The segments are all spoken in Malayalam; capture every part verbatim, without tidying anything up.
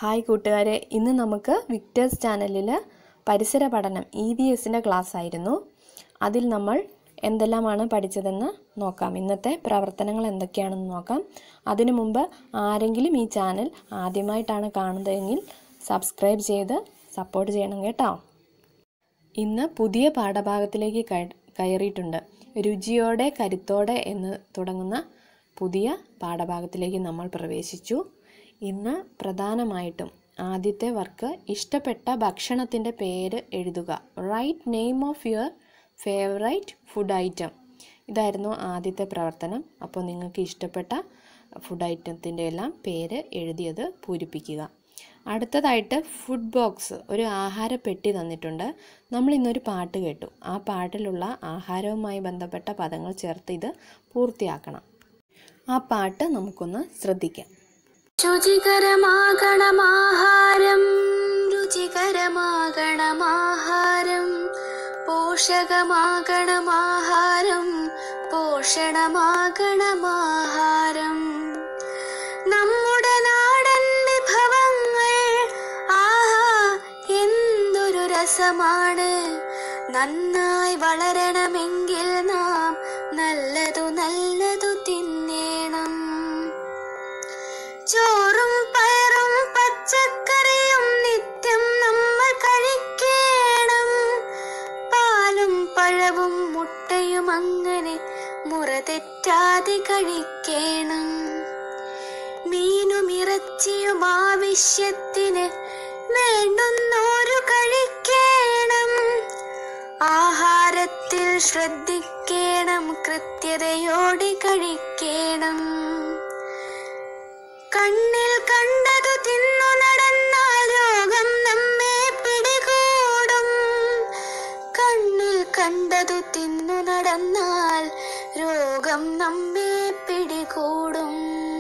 ഹായ് കൂട്ടുകാരെ, ഇന്ന് നമുക്ക് വിക്ടേഴ്സ് ചാനലിൽ പരിസര പഠനം ഇ വി എസിൻ്റെ ക്ലാസ് ആയിരുന്നു. അതിൽ നമ്മൾ എന്തെല്ലാമാണ് പഠിച്ചതെന്ന് നോക്കാം. ഇന്നത്തെ പ്രവർത്തനങ്ങൾ എന്തൊക്കെയാണെന്ന് നോക്കാം. അതിനു മുമ്പ് ആരെങ്കിലും ഈ ചാനൽ ആദ്യമായിട്ടാണ് കാണുന്നതെങ്കിൽ സബ്സ്ക്രൈബ് ചെയ്ത് സപ്പോർട്ട് ചെയ്യണം കേട്ടോ. ഇന്ന് പുതിയ പാഠഭാഗത്തിലേക്ക് കയറിയിട്ടുണ്ട്. രുചിയോടെ കരുത്തോടെ എന്ന് തുടങ്ങുന്ന പുതിയ പാഠഭാഗത്തിലേക്ക് നമ്മൾ പ്രവേശിച്ചു. ഇന്ന് പ്രധാനമായിട്ടും ആദ്യത്തെ വർക്ക് ഇഷ്ടപ്പെട്ട ഭക്ഷണത്തിൻ്റെ പേര് എഴുതുക. Write name of your favourite food item. ഇതായിരുന്നു ആദ്യത്തെ പ്രവർത്തനം. അപ്പോൾ നിങ്ങൾക്ക് ഇഷ്ടപ്പെട്ട ഫുഡ് ഐറ്റത്തിൻ്റെ എല്ലാം പേര് എഴുതിയത് പൂരിപ്പിക്കുക. അടുത്തതായിട്ട് ഫുഡ് ബോക്സ്, ഒരു ആഹാരപ്പെട്ടി തന്നിട്ടുണ്ട്. നമ്മൾ ഇന്നൊരു പാട്ട് കേട്ടു. ആ പാട്ടിലുള്ള ആഹാരവുമായി ബന്ധപ്പെട്ട പദങ്ങൾ ചേർത്ത് ഇത് പൂർത്തിയാക്കണം. ആ പാട്ട് നമുക്കൊന്ന് ശ്രദ്ധിക്കാം. രുചികരമാകണമാഹാരം, രുചികരമാകണമാഹാരം, പോഷകമാകണമാഹാരം, പോഷണമാകണമാഹാരം. നമ്മുടെ നാടൻ വിഭവങ്ങൾ ആഹാ എന്തൊരു രസമാണ്. നന്നായി വളരണമെങ്കിൽ നാം നല്ലതു നല്ലതു തിന്നേണം. ചോറും പയറും പച്ചക്കറിയും നിത്യം നമ്മൾ കഴിക്കണം. പാലും പഴവും മുട്ടയും അങ്ങനെ മുറ തെറ്റാതെ കഴിക്കണം. മീനും ഇറച്ചിയും ആവശ്യത്തിന് വേണ്ടുന്നോരു കഴിക്കണം. ആഹാരത്തിൽ ശ്രദ്ധിക്കണം, കൃത്യതയോടെ കഴിക്കണം. കണ്ണിൽ കണ്ടതു തിന്നു നടന്നാൽ രോഗം നമ്മെ പിടികൂടും. കണ്ണിൽ കണ്ടതു തിന്നു നടന്നാൽ രോഗം നമ്മെ പിടികൂടും.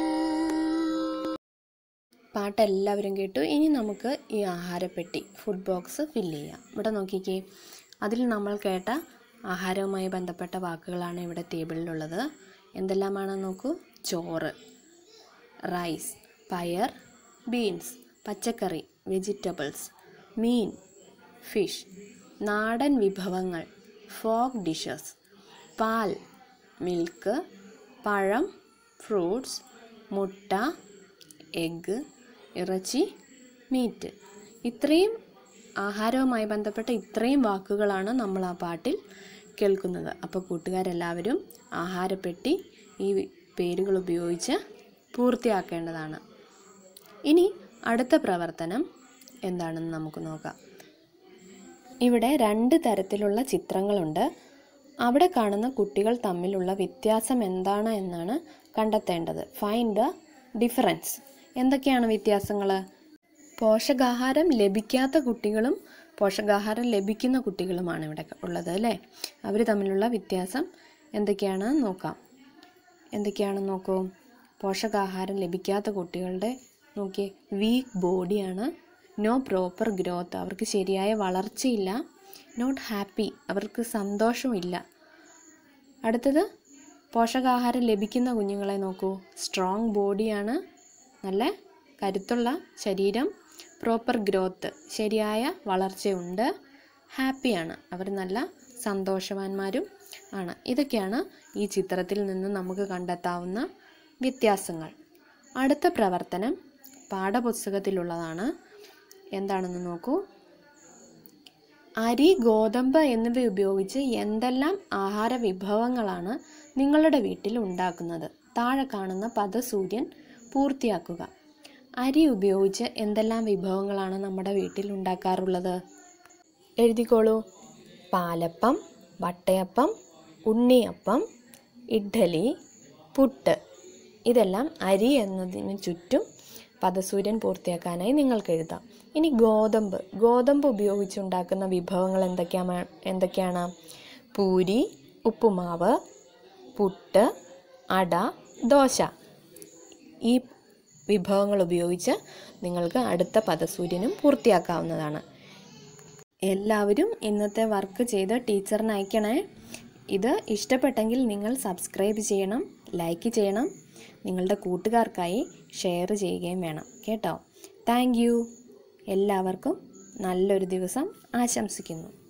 പാട്ട് എല്ലാവരും കേട്ടു. ഇനി നമുക്ക് ഈ ആഹാരപ്പെട്ടി ഫുഡ് ബോക്സ് ഫില്ല് ചെയ്യാം. ഇവിടെ നോക്കിക്കേ, അതിൽ നമ്മൾ കേട്ട ആഹാരവുമായി ബന്ധപ്പെട്ട വാക്കുകളാണ് ഇവിടെ ടേബിളിലുള്ളത്. എന്തെല്ലാമാണെന്ന് നോക്കൂ. ചോറ്, റൈസ്, പയർ, ബീൻസ്, പച്ചക്കറി, വെജിറ്റബിൾസ്, മീൻ, ഫിഷ്, നാടൻ വിഭവങ്ങൾ, ഫോക്ക് ഡിഷസ്, പാൽ, മിൽക്ക്, പഴം, ഫ്രൂട്ട്സ്, മുട്ട, എഗ്ഗ്, ഇറച്ചി, മീറ്റ്. ഇത്രയും ആഹാരവുമായി ബന്ധപ്പെട്ട ഇത്രയും വാക്കുകളാണ് നമ്മൾ ആ പാട്ടിൽ കേൾക്കുന്നത്. അപ്പോൾ കൂട്ടുകാരെല്ലാവരും ആഹാരപ്പെട്ടി ഈ പേരുകൾ ഉപയോഗിച്ച് പൂർത്തിയാക്കേണ്ടതാണ്. ഇനി അടുത്ത പ്രവർത്തനം എന്താണെന്ന് നമുക്ക് നോക്കാം. ഇവിടെ രണ്ട് തരത്തിലുള്ള ചിത്രങ്ങളുണ്ട്. അവിടെ കാണുന്ന കുട്ടികൾ തമ്മിലുള്ള വ്യത്യാസം എന്താണ് എന്നാണ് കണ്ടെത്തേണ്ടത്. Find the difference. എന്തൊക്കെയാണ് വ്യത്യാസങ്ങൾ? പോഷകാഹാരം ലഭിക്കാത്ത കുട്ടികളും പോഷകാഹാരം ലഭിക്കുന്ന കുട്ടികളുമാണ് ഇവിടെ ഉള്ളത് അല്ലേ. അവർ തമ്മിലുള്ള വ്യത്യാസം എന്തൊക്കെയാണെന്ന് നോക്കാം. എന്തൊക്കെയാണെന്ന് നോക്കൂ. പോഷകാഹാരം ലഭിക്കാത്ത കുട്ടികളുടെ നോക്കിയേ, വീക്ക് ബോഡിയാണ്. നോ പ്രോപ്പർ ഗ്രോത്ത്, അവർക്ക് ശരിയായ വളർച്ചയില്ല. നോട്ട് ഹാപ്പി, അവർക്ക് സന്തോഷമില്ല. അടുത്തത് പോഷകാഹാരം ലഭിക്കുന്ന കുഞ്ഞുങ്ങളെ നോക്കൂ. സ്ട്രോങ് ബോഡിയാണ്, നല്ല കരുത്തുള്ള ശരീരം. പ്രോപ്പർ ഗ്രോത്ത്, ശരിയായ വളർച്ചയുണ്ട്. ഹാപ്പിയാണ്, അവർ നല്ല സന്തോഷവാന്മാരും ആണ്. ഇതൊക്കെയാണ് ഈ ചിത്രത്തിൽ നിന്ന് നമുക്ക് കണ്ടെത്താവുന്ന വ്യത്യാസങ്ങൾ. അടുത്ത പ്രവർത്തനം പാഠപുസ്തകത്തിലുള്ളതാണ്. എന്താണെന്ന് നോക്കൂ. അരി, ഗോതമ്പ് എന്നിവ ഉപയോഗിച്ച് എന്തെല്ലാം ആഹാര വിഭവങ്ങളാണ് നിങ്ങളുടെ വീട്ടിൽ ഉണ്ടാക്കുന്നത്? താഴെ കാണുന്ന പദസൂര്യൻ പൂർത്തിയാക്കുക. അരി ഉപയോഗിച്ച് എന്തെല്ലാം വിഭവങ്ങളാണ് നമ്മുടെ വീട്ടിൽ ഉണ്ടാക്കാറുള്ളത്? എഴുതിക്കോളൂ. പാലപ്പം, വട്ടയപ്പം, ഉണ്ണിയപ്പം, ഇഡ്ഡലി, പുട്ട്. ഇതെല്ലാം അരി എന്നതിന് ചുറ്റും പദസൂര്യൻ പൂർത്തിയാക്കാനായി നിങ്ങൾക്ക് എഴുതാം. ഇനി ഗോതമ്പ്, ഗോതമ്പ് ഉപയോഗിച്ചുണ്ടാക്കുന്ന വിഭവങ്ങൾ എന്തൊക്കെയാണ് എന്തൊക്കെയാണ് പൂരി, ഉപ്പുമാവ്, പുട്ട്, അട, ദോശ. ഈ വിഭവങ്ങൾ ഉപയോഗിച്ച് നിങ്ങൾക്ക് അടുത്ത പദസൂര്യനും പൂർത്തിയാക്കാവുന്നതാണ്. എല്ലാവരും ഇന്നത്തെ വർക്ക് ചെയ്ത് ടീച്ചറിന് അയക്കണേ. ഇത് ഇഷ്ടപ്പെട്ടെങ്കിൽ നിങ്ങൾ സബ്സ്ക്രൈബ് ചെയ്യണം, ലൈക്ക് ചെയ്യണം, നിങ്ങളുടെ കൂട്ടുകാർക്കായി ഷെയർ ചെയ്യുകയും വേണം കേട്ടോ. Thank you. എല്ലാവർക്കും നല്ലൊരു ദിവസം ആശംസിക്കുന്നു.